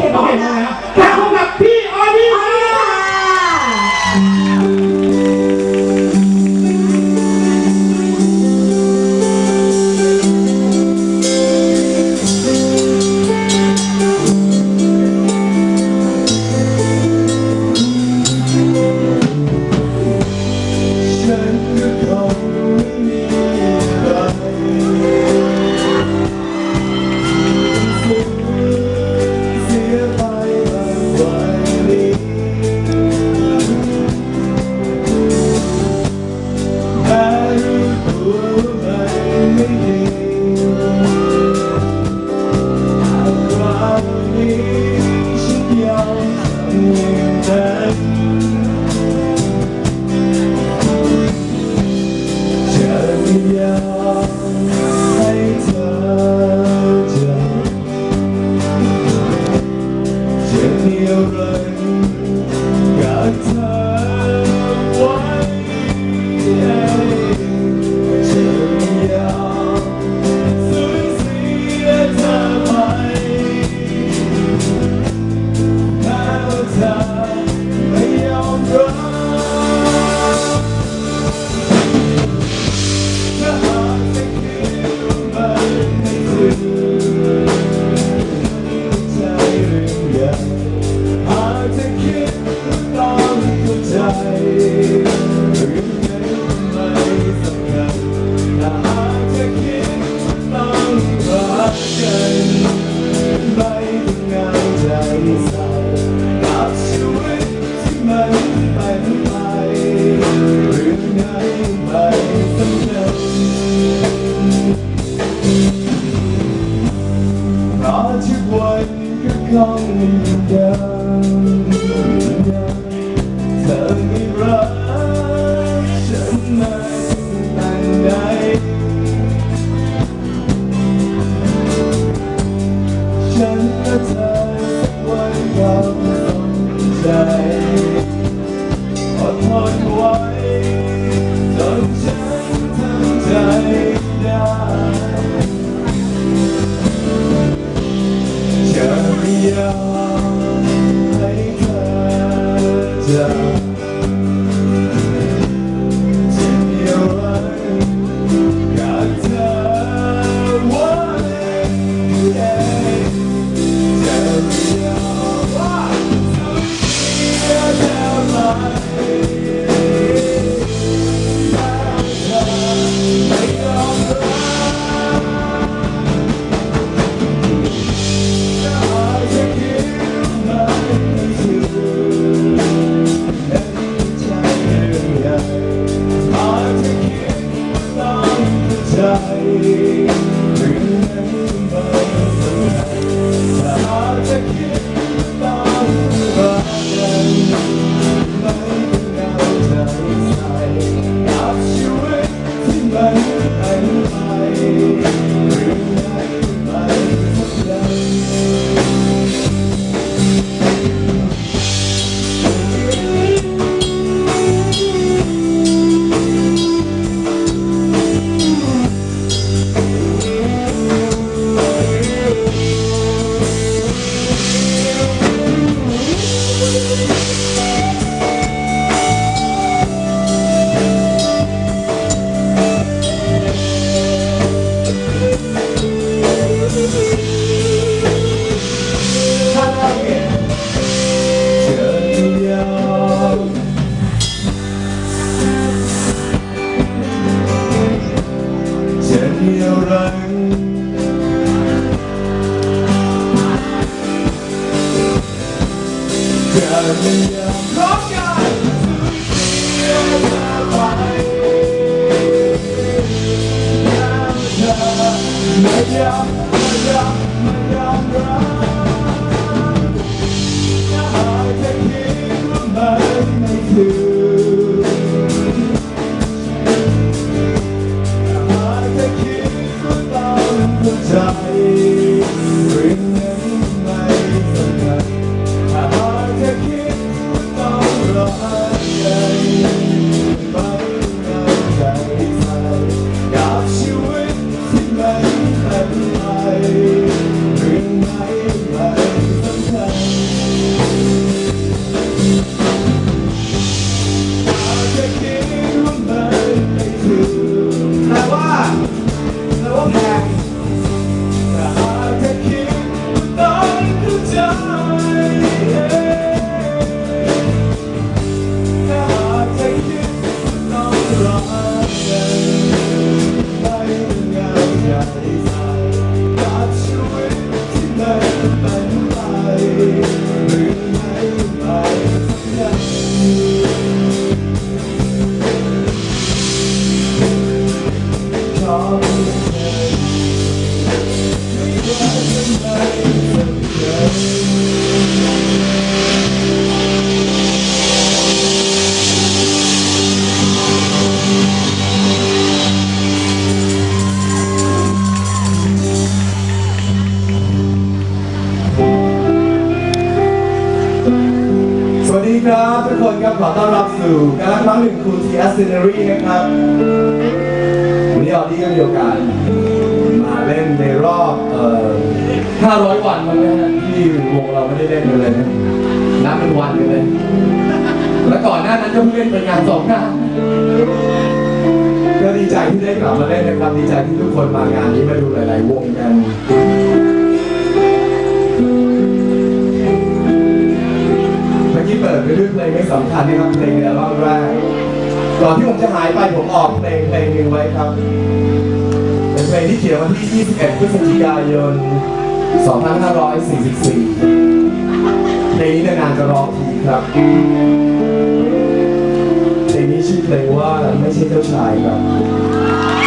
เราเห็นมาแล้วแค่พบกับพี่ออดี้กับชีวิตที่ไม่เป็นไรครับทุกคนครับขอต้อนรับสู่การละครั้งหนึ่งครูทีแอสซินเนอรี่นะครับวันนี้ออดี้ก็มีโอกาสมาเล่นในรอบ500 วันมั้งนะฮะที่วงเราไม่ได้เล่นกันเลยนะนับเป็นวันกันเลยและก่อนหน้านั้นก็เพิ่งเล่นเป็นงาน2 งานก็ดีใจที่ได้กลับมาเล่นนะครับดีใจที่ทุกคนมางานนี้มาดูหลายๆวงกันเมื่อกี้เปิดไปด้วยเพลงไม่สำคัญนะครับเพลงในอัลบั้มแรกก่อนที่ผมจะหายไปผมออกเพลงหนึ่งไว้ครับเป็นเพลงที่เขียนวันที่ 21 พฤศจิกายน 2544เพลงนี้นานๆจะร้องทีครับเพลงนี้ชื่อเพลงว่าไม่ใช่เจ้าชายครับ